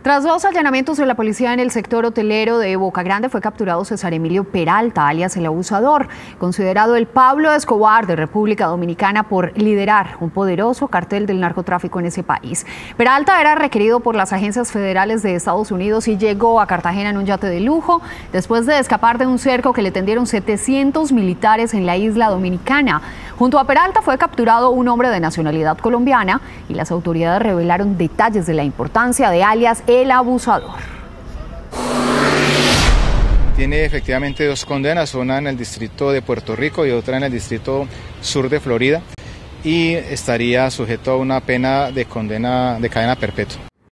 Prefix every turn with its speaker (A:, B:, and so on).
A: Tras 2 allanamientos de la policía en el sector hotelero de Boca Grande, fue capturado César Emilio Peralta, alias el Abusador, considerado el Pablo Escobar de República Dominicana por liderar un poderoso cartel del narcotráfico en ese país. Peralta era requerido por las agencias federales de Estados Unidos y llegó a Cartagena en un yate de lujo después de escapar de un cerco que le tendieron 700 militares en la isla dominicana. Junto a Peralta fue capturado un hombre de nacionalidad colombiana y las autoridades revelaron detalles de la importancia de alias el Abusador.
B: Tiene efectivamente 2 condenas, una en el distrito de Puerto Rico y otra en el distrito sur de Florida, y estaría sujeto a una pena de condena de cadena perpetua.